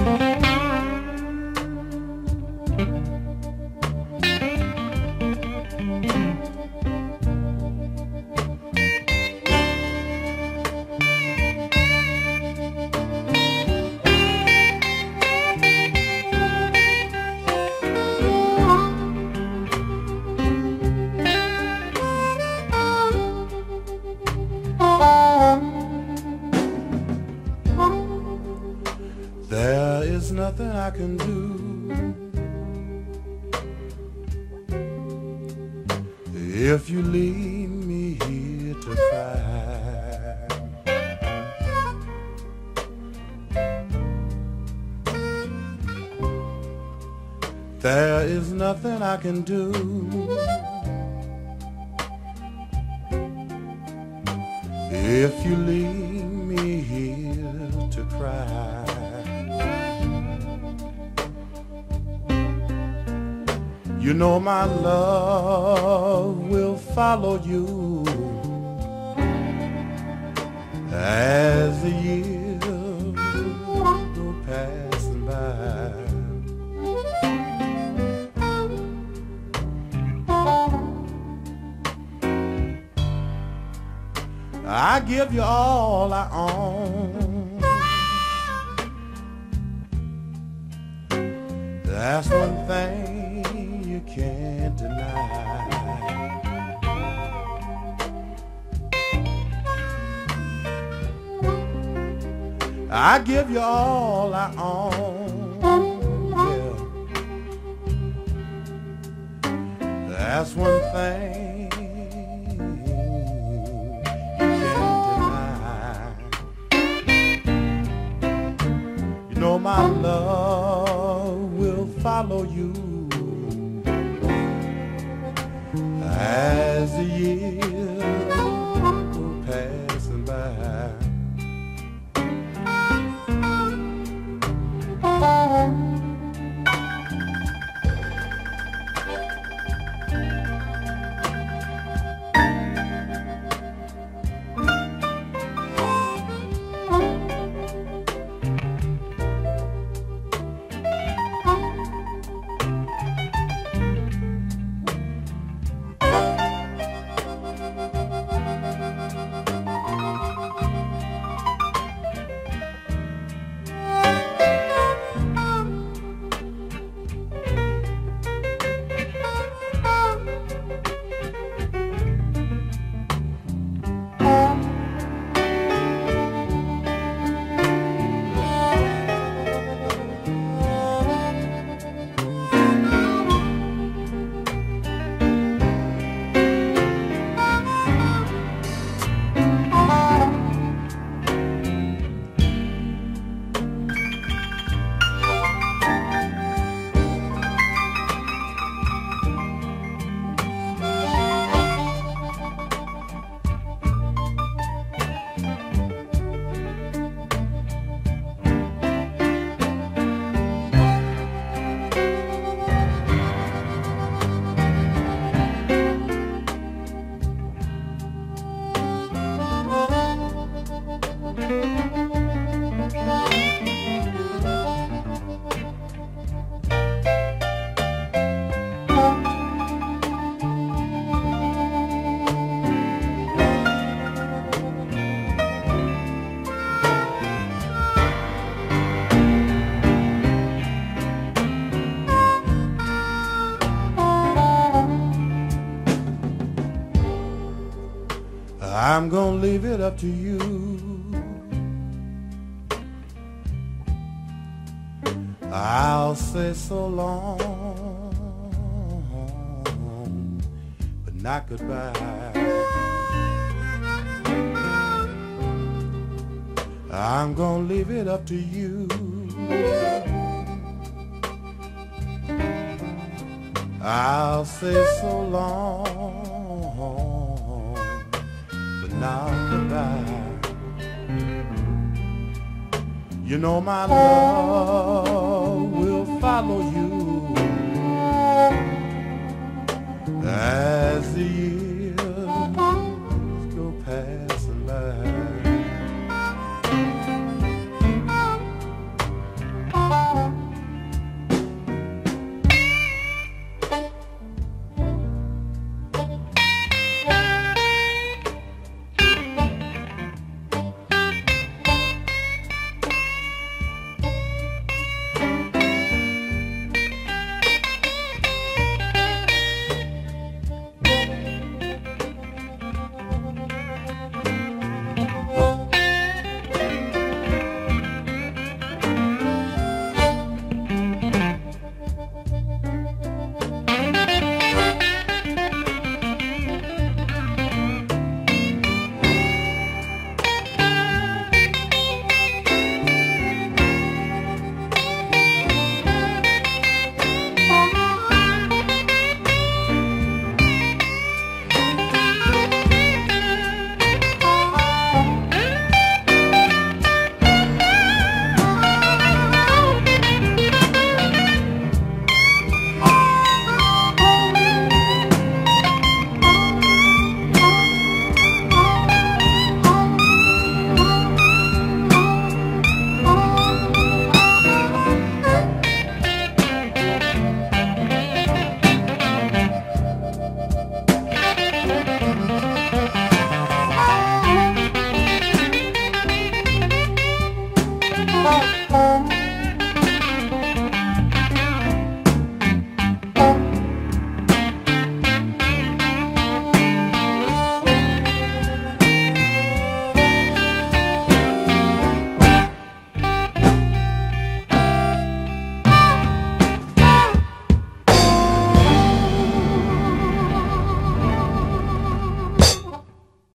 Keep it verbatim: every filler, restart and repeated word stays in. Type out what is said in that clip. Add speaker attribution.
Speaker 1: There is nothing I can do if you leave me here to cry. There is nothing I can do if you leave me here to cry. You know my love will follow you as the years go passing by. I give you all I own. That's one thing you can't deny. I give you all I own, yeah. That's one thing you can't deny. You know my love will follow you as the years go passing by. I'm gonna leave it up to you. I'll say so long, but not goodbye. I'm gonna leave it up to you. I'll say so long, now goodbye. You know my love will follow you as the years